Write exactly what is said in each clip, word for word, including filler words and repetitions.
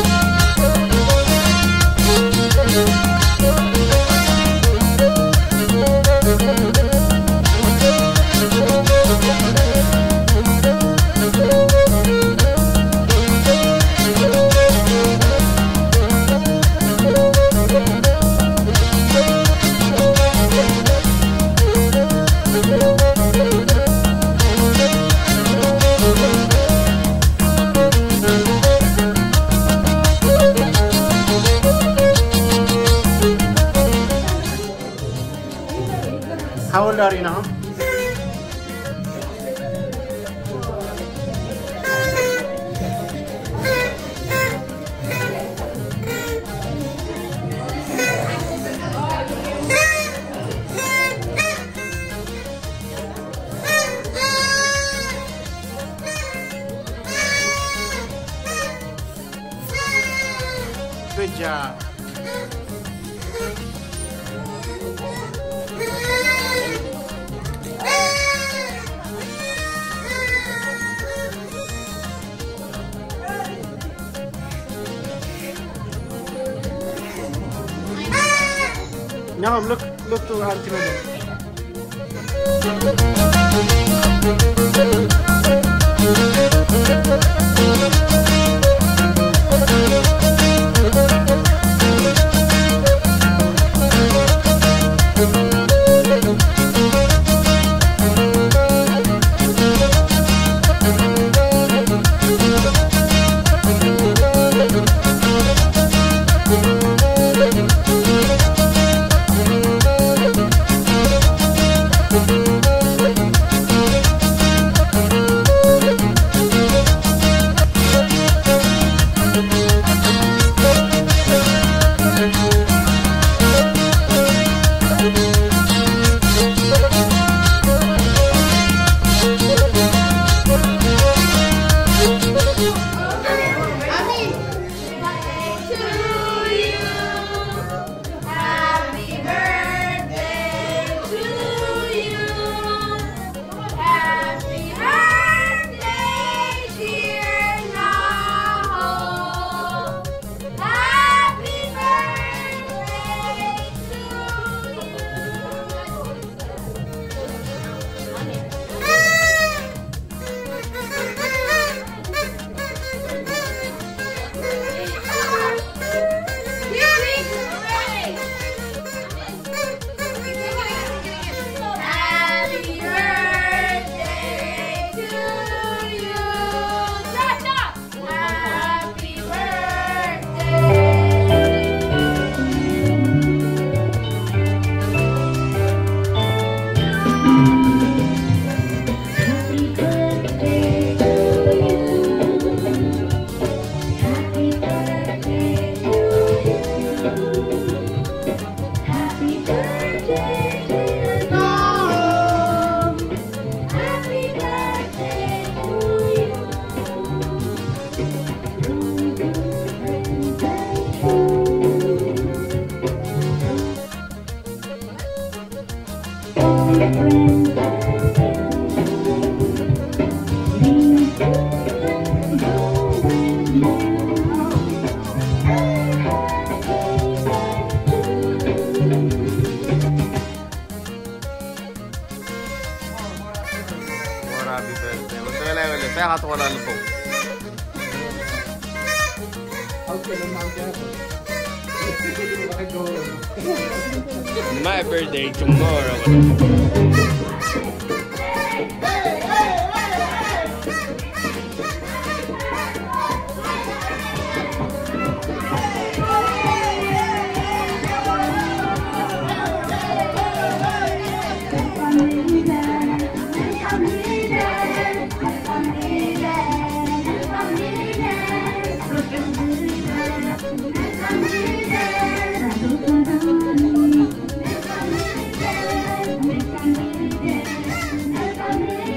How old are you now? Good job. No, look, look to Auntie Mother. Happy birthday. Gusto ka lang ulit. Kaya kato ko lang po. My birthday tomorrow. Come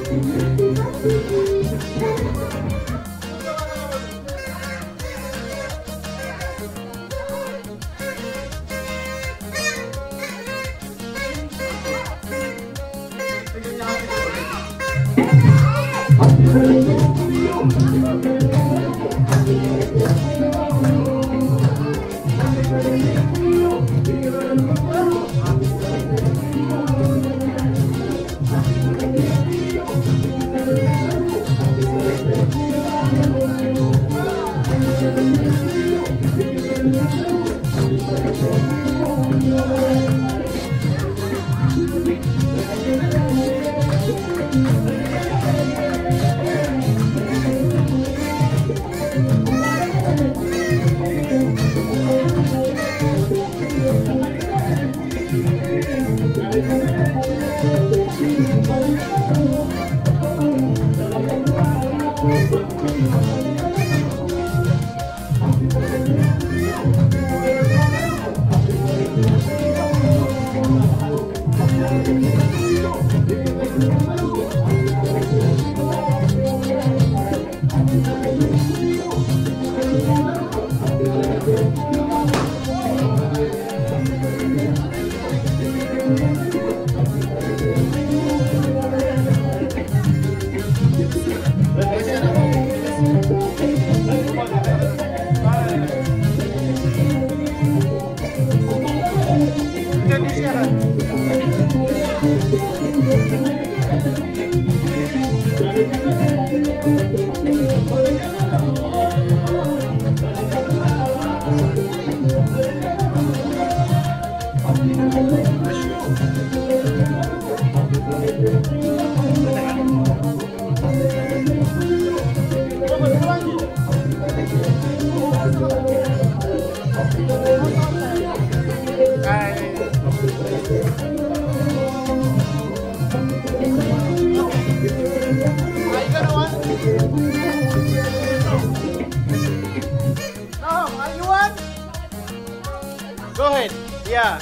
Go ahead. Yeah.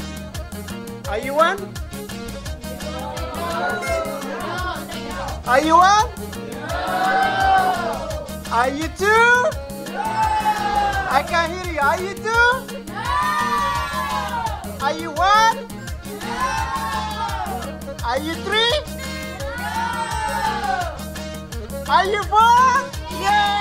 Are you one? Are you one? Are you two? I can't hear you. Are you two? Are you one? Are you three? Are you four? Yeah!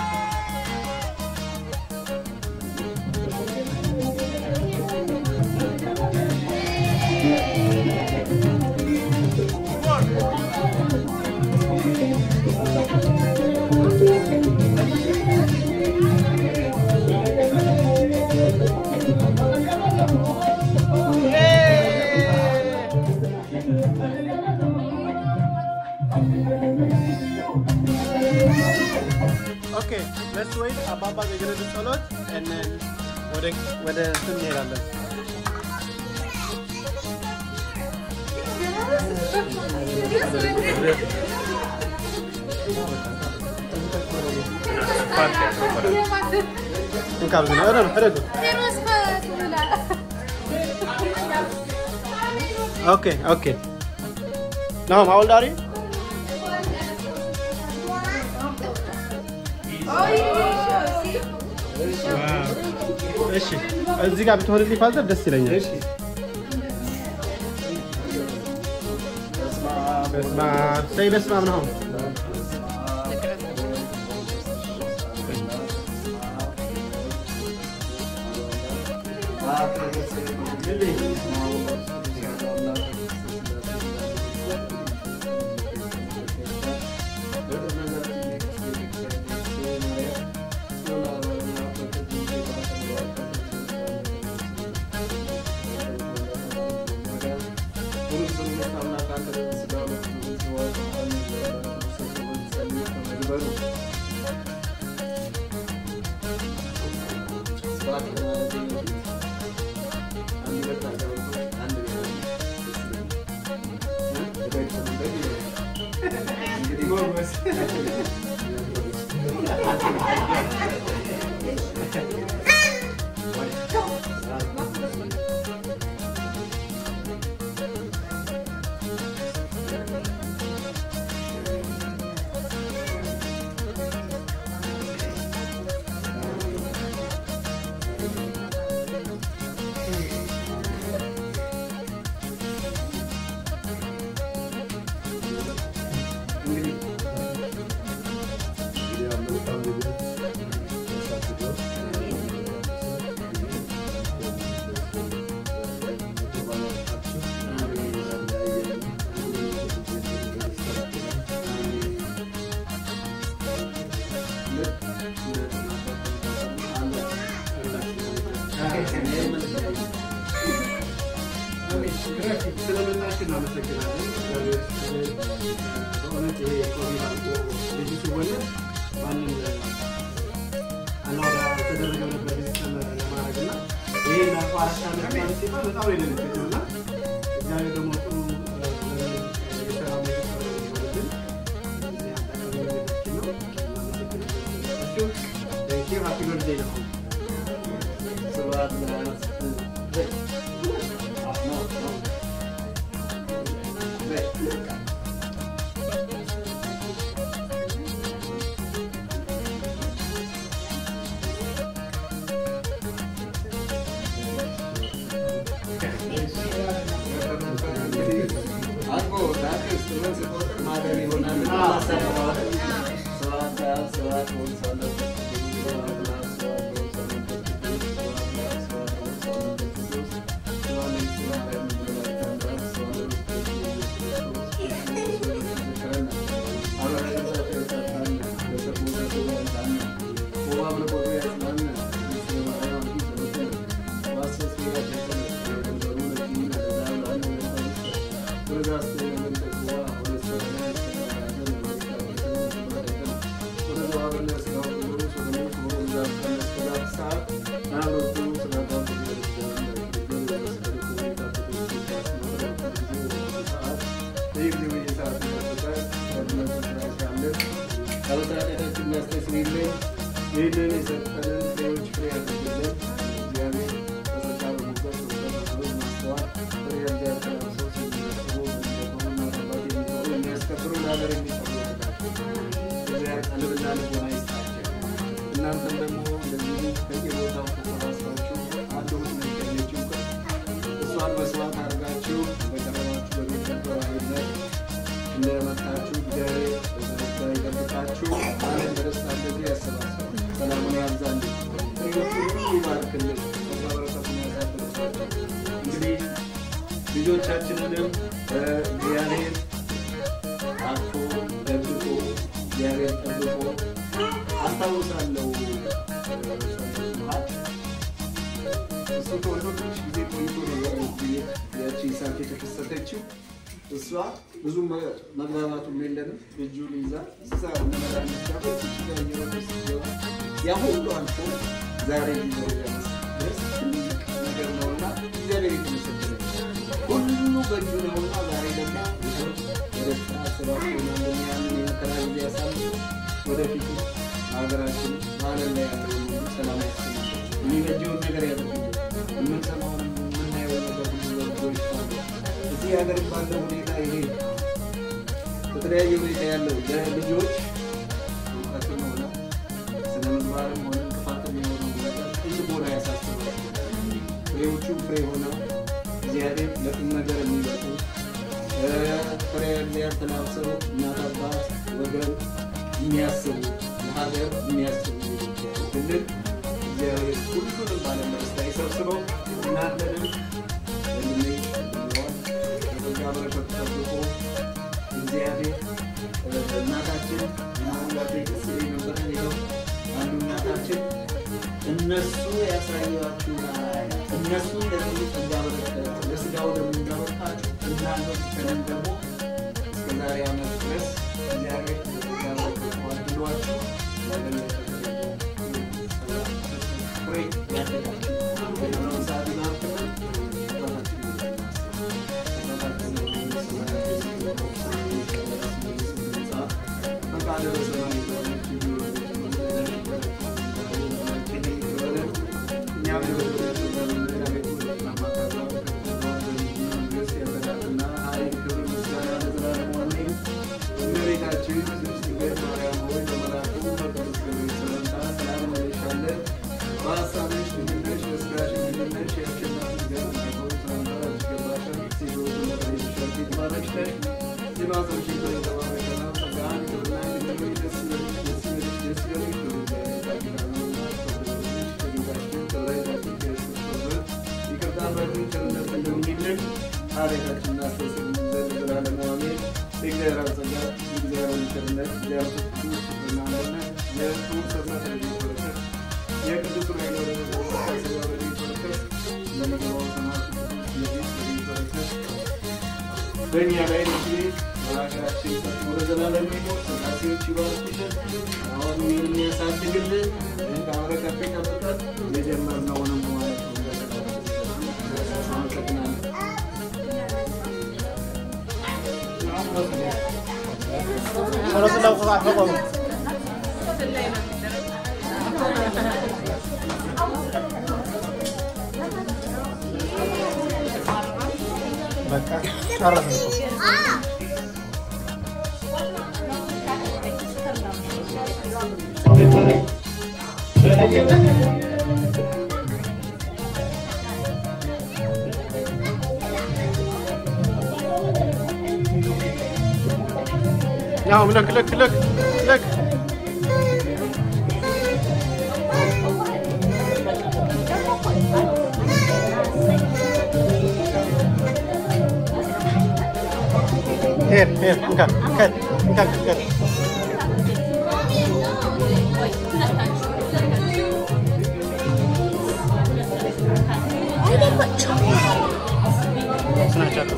Okay, let's wait. Ababa is going to do salad and then what the what the thing here is. Okay, okay. Now, how old are you? እሺ እዚህ ጋር ብትሆንልኝ ፋዘር ደስ ይለኛል። እሺ በስማ ሰይ በስማ ነው እናመሰግናለን። በእውነት ይሄ ኮቪድ አልፎ ልጅ ሲወለድ ማንም አናወራ ተደረገ ነበር ዲጂታል ለማድረግና ይሄ ለፋራሻ ማለት ሲባል በጣም ይደነግጣል እና እግዚአብሔር ደግሞ ጥሩ የሰራው ነገር ወደድን እዚህ አጠቃላይ ነው። እናመሰግናለን። Thank you. Happy birthday to you. So uh, wait. Ah, no, no. Wait. Algo, gracias. Tú no se puede madre ni una nada. Suata, suata, un solo. ልጆቻችንንም እግዚአብሔር አጥፎ ደብቆ እግዚአብሔር ጠብቆ አስታውሳለሁ። እሱ ተወልዶ ትንሽ ጊዜ ቆይቶ ነው ያቺ ሳንቴ ተከሰተችው። እሷ ብዙ መግባባቱም የለንም እጁን ይዛ እዛ መመራን ሲያፈስ ይችላል። ያ ሁሉ አልፎ ዛሬ ሊኖር ያስ ነገር ነውና እግዚአብሔር ይመስገን። ሁሉ በእጁ ነውና ዛሬ ደግሞ ወደታ ስራው ነው ያንን የከራይ ያሳል ወደፊት ሀገራችን ማለት ላይ ያለው ሰላም ያስፈልጋል። የሚበጀው ነገር ያደርጋል። የምንሰማው የምናየው ነገር ሁሉ ይችላል። እዚህ ሀገር ባለው ሁኔታ ይሄ በተለያየ ሁኔታ ያለው ለልጆች ወጣት ነው ስለ ምግባርም ሆነ ክፋትም የሆነው ነገር ብዙ ቦታ ያሳስባል። ፍሬዎቹ ፍሬ ሆነው እግዚአብሔር ለቁም ነገር የሚበቁ ፍሬ የሚያተናብሰው እናት አባት ወገን የሚያስቡ ለሀገር የሚያስቡ ትልቅ እግዚአብሔር ሁሉንም ባለመስታ ይሰብስበው እናንተንም ለምኔ ለዋል ለጋብረ ከተጠብቆ እግዚአብሔር እናታችን እናንተ ከስሪ ነበር ነው አንዱ እናታችን እነሱ ያሳያችሁ እነሱ ለዚህ ተጋብረ ለስጋው እንደምንጋብታችሁ እናንተ ከነም ደግሞ እስከዛሬ አመት ድረስ እግዚአብሔር ተጋብረ ተዋድሏችሁ ለምን ፍሬ ያደርጋችሁ ነው ሳቢና በእኛ ላይ እንግዲህ በሀገራችን ወደ ዘላለም የሚኖር ስላሴዎች ይባርኩልን። አሁን የሚያሳድግልን ከአበረከት ጠብቀን የጀመርነውንም ማለት ነው። Kalau sudah buka apa? Baca, cara itu. Now look, look, look, look. Here, here, angkat, angkat, angkat, angkat. Sana cakap.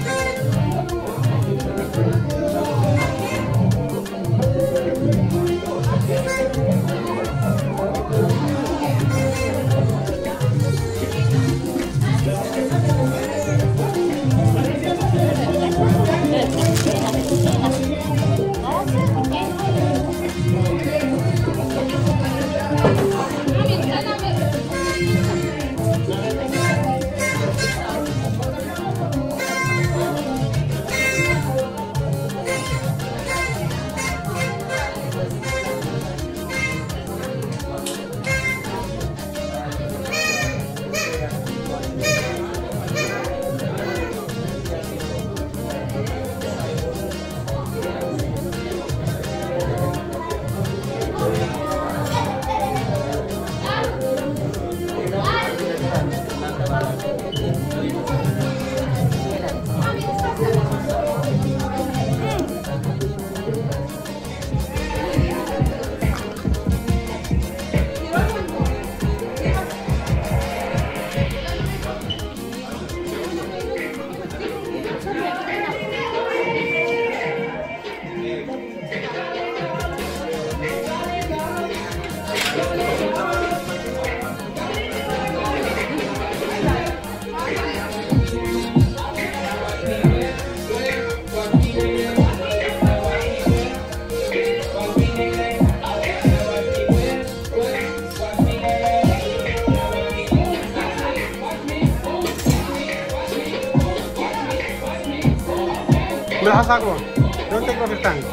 Belahas aku, don't take off your tongue.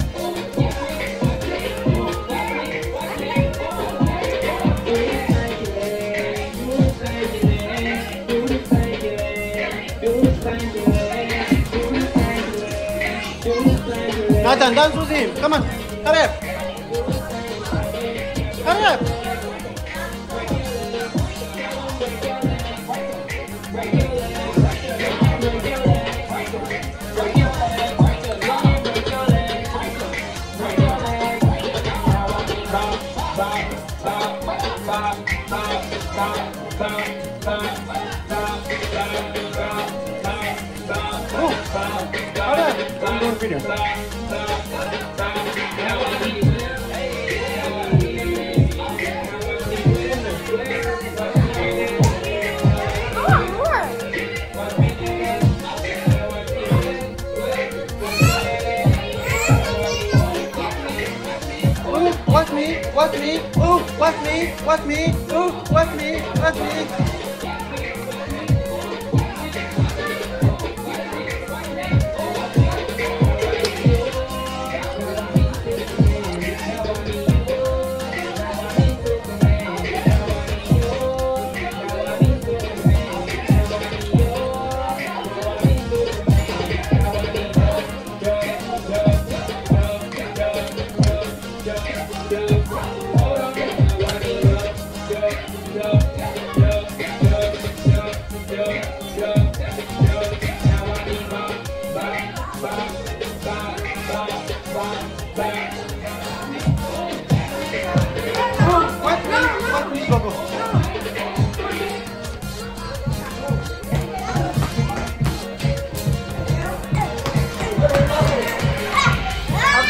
Nathan, dance with him. Come on, hurry up. Hurry up. Video. Watch me, watch me, ooh, watch me, watch me, ooh, watch me, watch me.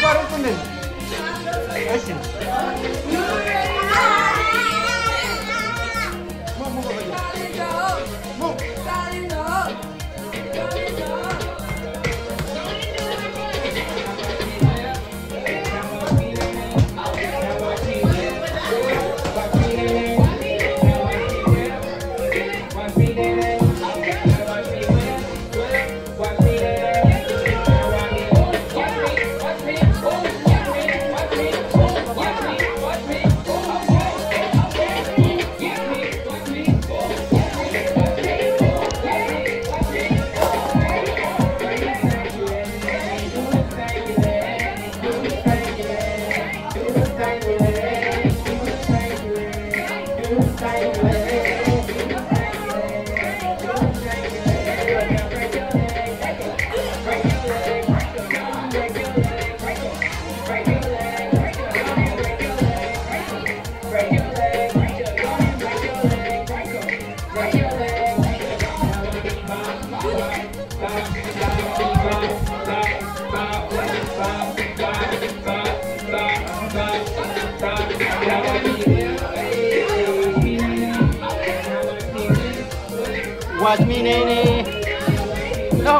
አቋርጥልን። እሺ Watch me, Nene. No.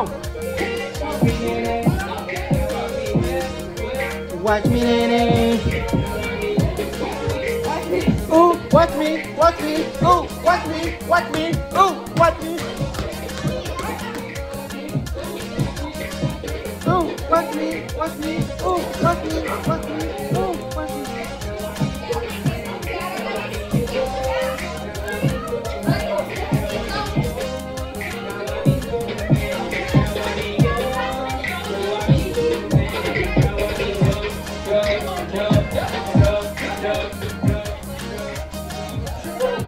Watch me, Nene. Ooh, watch me, watch me. Ooh, watch me, watch me. Ooh, watch me. Ooh, watch me, watch me. Ooh, watch me, watch me.